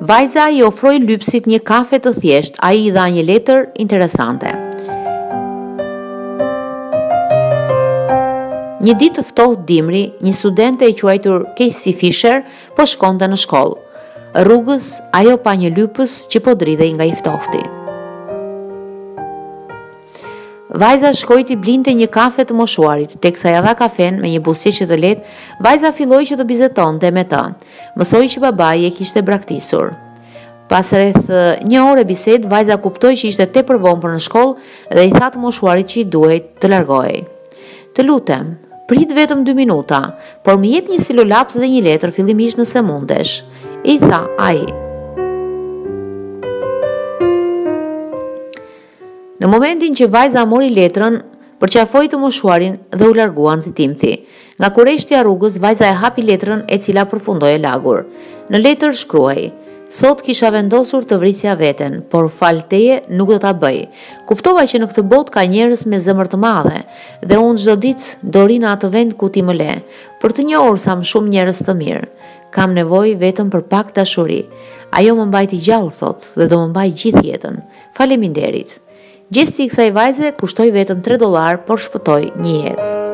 Vajza i ofroi lypsit një kafe të thjesht, ai i dha një letër interesante. Një ditë të ftohtë dimri, një studente e quajtur Casey Fisher po shkonte në shkollë. Rrugës, ajo pa një lypës që po dridhej nga i ftohti. Vajza shkoi t'i blinte një kafe të moshuarit, teksa ja dha kafen me një buzëqeshje të lehtë, vajza filloi që të bizetonte me të. Mësoi që babai e kishte braktisur. Pas rreth një ore bisedë, vajza kuptoi që ishte tepër vonë për në shkollë dhe i tha të moshuarit që i duhej të largohej. Të lutem, prit vetëm 2 minuta, por më jep një silolaps dhe një letër fillimisht nëse mundesh, i tha ai. Në momentin që vajza mori letrën, përqafoi të moshuarin dhe u largua nxitimthi. Nga kureshtja rrugës, vajza e hapi letrën e cila përfundoi e lagur. Në letër shkruaj: "Sot kisha vendosur të vrisja veten, por fal teje nuk do ta bëj. Kuptova që në këtë botë ka njerëz me zemër të madhe dhe unë çdo ditë do ri në atë vend ku ti më le, për të njohur sa më shumë njerëz të mirë. Kam nevojë vetëm për pak dashuri. Ajo më mbajti gjallë thot dhe do më mbaj gjithë jetën. Faleminderit." Gjesti i kësaj vajze kushtoi vetëm $3, por shpëtoi një jetë.